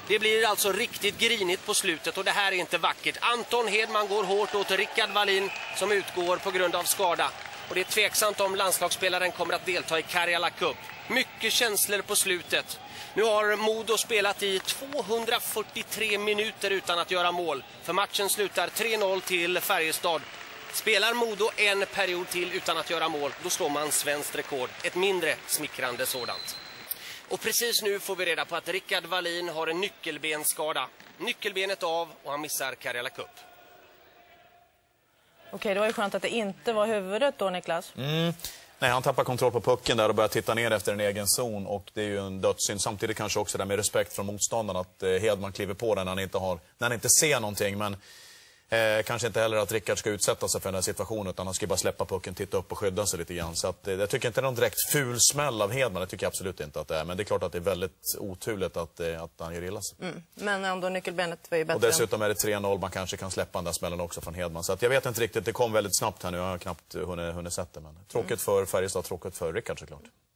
Det blir alltså riktigt grinigt på slutet och det här är inte vackert. Anton Hedman går hårt åt Rickard Wallin som utgår på grund av skada. Och det är tveksamt om landslagsspelaren kommer att delta i Karjala Cup. Mycket känslor på slutet. Nu har Modo spelat i 243 minuter utan att göra mål. För matchen slutar 3-0 till Färjestad. Spelar Modo en period till utan att göra mål, då slår man svenskt rekord. Ett mindre smickrande sådant. Och precis nu får vi reda på att Rickard Wallin har en nyckelbenskada. Nyckelbenet av och han missar Karjala Cup. Okej, det var ju skönt att det inte var huvudet då, Niklas. Nej, han tappar kontroll på pucken där och börjar titta ner efter en egen zon. Och det är ju en dödssynd. Samtidigt kanske också där med respekt från motståndaren att Hedman kliver på den när han inte ser någonting. Men kanske inte heller att Rickard ska utsätta sig för den här situationen, utan han ska bara släppa pucken, titta upp och skydda sig lite grann. Så att, jag tycker inte det är någon direkt ful smäll av Hedman, det tycker jag absolut inte att det är. Men det är klart att det är väldigt oturligt att han gör illa sig. Men ändå nyckelbenet var ju bättre. Och dessutom är det 3-0, man kanske kan släppa den där smällen också från Hedman. Så att jag vet inte riktigt, det kom väldigt snabbt här nu, jag har knappt hunnit sett det. Men tråkigt för Färjestad, tråkigt för Rickard såklart.